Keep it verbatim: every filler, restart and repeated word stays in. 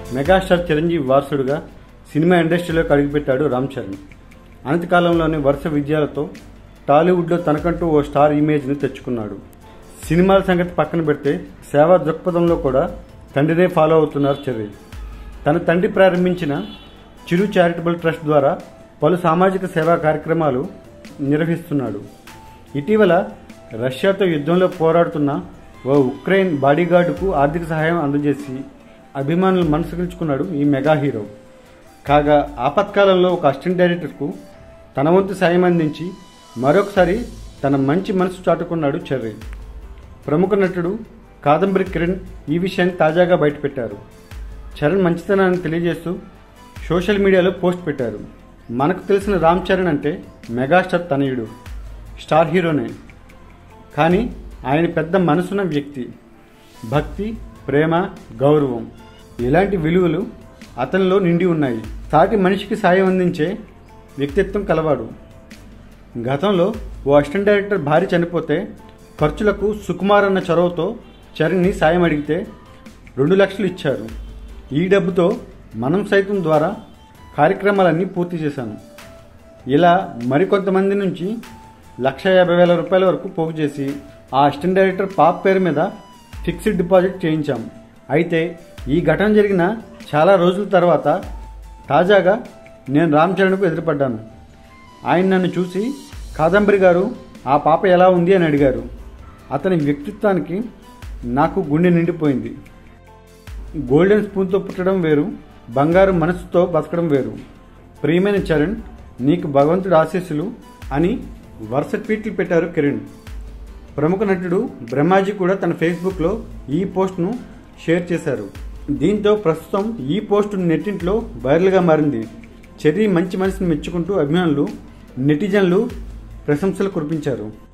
Megastar Chiranjeevi వారసుడుగా cinema ఇండస్ట్రీలోకి అడుగుపెట్టాడు రామ్ చరణ్. అనతి కాలంలోనే వరుస విజయాలతో టాలీవుడ్లో తనకంటూ ఓ స్టార్ ఇమేజ్ని తెచ్చుకున్నాడు. సినిమాల సంగతి పక్కన పెడితే సేవా దృక్పథంలో కూడా తండ్రినే ఫాలో అవుతున్నారు చెర్రీ. తన తండ్రి ప్రారంభించిన చిరు చారిటబుల్ ట్రస్ట్ ద్వారా పలు సామాజిక సేవా కార్యక్రమాలు నిర్వహిస్తున్నాడు. ఇటీవల రష్యాతో యుద్ధంలో పోరాడుతున్న ఓ ఉక్రెయిన్ బాడీగార్డుకు ఆర్థిక సహాయం అందజేసి అభిమానులు మనసు గెలుచుకున్నాడు ఈ మెగా హీరో. కాగా ఆపత్కాలంలో ఒక అసిస్టెంట్ డైరెక్టర్కు తన వంతు సాయం అందించి మరొకసారి తన మంచి మనసు చాటుకున్నాడు చెర్రీ. ప్రముఖ నటుడు కాదంబరి కిరణ్ ఈ విషయాన్ని తాజాగా బయటపెట్టారు. చరణ్ మంచితనాన్ని తెలియజేస్తూ సోషల్ మీడియాలో పోస్ట్ పెట్టారు. మనకు తెలిసిన రామ్ చరణ్ అంటే మెగాస్టార్ తనయుడు, స్టార్ హీరోనే. కానీ ఆయన పెద్ద మనసున్న వ్యక్తి. భక్తి, ప్రేమ, గౌరవం ఇలాంటి విలువలు అతనిలో నిండి ఉన్నాయి. సాటి మనిషికి సాయం అందించే వ్యక్తిత్వం కలవాడు. గతంలో ఓ అసిస్టెంట్ డైరెక్టర్ భార్య చనిపోతే ఖర్చులకు సుకుమార్ అన్న చొరవతో చరణ్ని సాయం అడిగితే రెండు లక్షలు ఇచ్చారు. ఈ డబ్బుతో మనం సైతం ద్వారా కార్యక్రమాలన్నీ పూర్తి చేశాను. ఇలా మరికొంతమంది నుంచి లక్ష యాభై వేల రూపాయల వరకు పోగు చేసి ఆ అసిస్టెంట్ డైరెక్టర్ పాప పేరు మీద ఫిక్స్డ్ డిపాజిట్ చేయించాం. అయితే ఈ ఘటన జరిగిన చాలా రోజుల తర్వాత తాజాగా నేను రామ్ చరణ్కు ఎదురుపడ్డాను. ఆయన నన్ను చూసి కాదంబరి గారు ఆ పాప ఎలా ఉంది అని అడిగారు. అతని వ్యక్తిత్వానికి నాకు గుండె నిండిపోయింది. గోల్డెన్ స్పూన్తో పుట్టడం వేరు, బంగారు మనసుతో బతకడం వేరు. ప్రియమైన చరణ్, నీకు భగవంతుడి ఆశీస్సులు అని వరుస ట్వీట్లు పెట్టారు కిరణ్. ప్రముఖ నటుడు బ్రహ్మాజీ కూడా తన ఫేస్బుక్లో ఈ పోస్ట్ను షేర్ చేశారు. దీంతో ప్రస్తుతం ఈ పోస్ట్ నెట్టింట్లో వైరల్గా మారింది. చెర్రీ మంచి మనసుని మెచ్చుకుంటూ అభిమానులు, నెటిజన్లు ప్రశంసలు కురిపించారు.